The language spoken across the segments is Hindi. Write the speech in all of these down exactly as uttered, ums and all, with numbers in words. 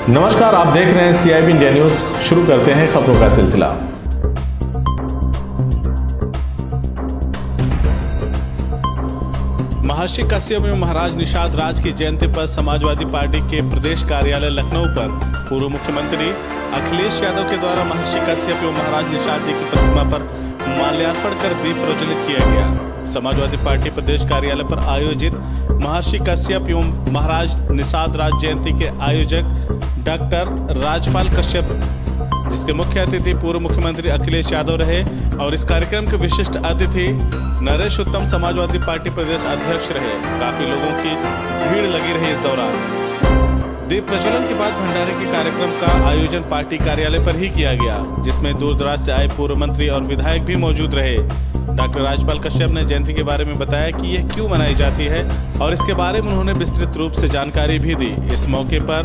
नमस्कार, आप देख रहे हैं सीआईबी इंडिया न्यूज। शुरू करते हैं खबरों का सिलसिला। महर्षि कश्यप एवं महाराज निषाद राज की जयंती पर समाजवादी पार्टी के प्रदेश कार्यालय लखनऊ पर पूर्व मुख्यमंत्री अखिलेश यादव के द्वारा महर्षि कश्यप एवं महाराज निषाद जी की प्रतिमा पर माल्यार्पण कर दीप प्रज्वलित किया गया। समाजवादी पार्टी प्रदेश कार्यालय पर आयोजित महर्षि कश्यप एवं महाराज निषाद राज जयंती के आयोजक डॉक्टर राजपाल कश्यप, जिसके मुख्य अतिथि पूर्व मुख्यमंत्री अखिलेश यादव रहे और इस कार्यक्रम के विशिष्ट अतिथि नरेश उत्तम समाजवादी पार्टी प्रदेश अध्यक्ष रहे। काफी लोगों की भीड़ लगी रही इस दौरान। दीप प्रज्वलन के बाद भंडारे के कार्यक्रम का आयोजन पार्टी कार्यालय पर ही किया गया, जिसमें दूर दराज से आए पूर्व मंत्री और विधायक भी मौजूद रहे। डॉक्टर राजपाल कश्यप ने जयंती के बारे में बताया कि यह क्यों मनाई जाती है और इसके बारे में उन्होंने विस्तृत रूप से जानकारी भी दी। इस मौके पर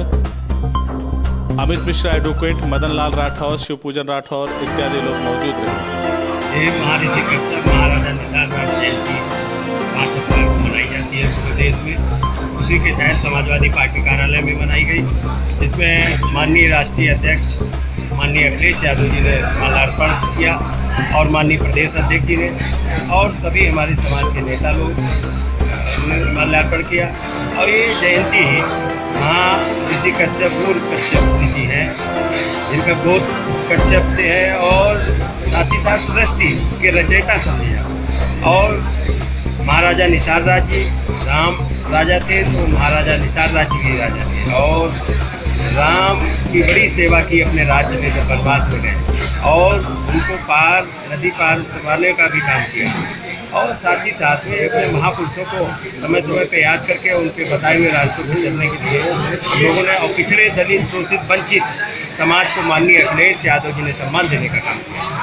अमित मिश्रा, एडवोकेट मदन लाल राठौर, शिवपूजन राठौर इत्यादि लोग मौजूद रहे। ये महर्षि कश्यप महाराजा निषाद राज जयंती पाँच अप्रैल को मनाई जाती है पूरे देश में। उसी के तहत समाजवादी पार्टी कार्यालय में मनाई गई। इसमें माननीय राष्ट्रीय अध्यक्ष माननीय अखिलेश यादव जी ने माल्यार्पण किया और माननीय प्रदेश अध्यक्ष जी ने और सभी हमारे समाज के नेता लोग ने माल्यार्पण किया। और ये जयंती हाँ ऋषि कश्यप पूर्व कश्यप ऋषि हैं, जिनका गोत्र कश्यप से है और साथ ही साथ सृष्टि के रचयिता समझे जाते। और महाराजा निषाद राज जी राम राजा थे, तो महाराजा निषाद राज जी भी राजा थे और राम की बड़ी सेवा की अपने राज्य में जब वनवास में गए और उनको पार नदी पार करवाने का भी काम किया। और साथ ही साथ में अपने महापुरुषों को समय समय पर याद करके उनके बताए हुए रास्तों पर चलने के लिए हम लोगों ने और पिछड़े दलित शोषित वंचित समाज को माननीय अखिलेश यादव जी ने सम्मान देने का काम किया।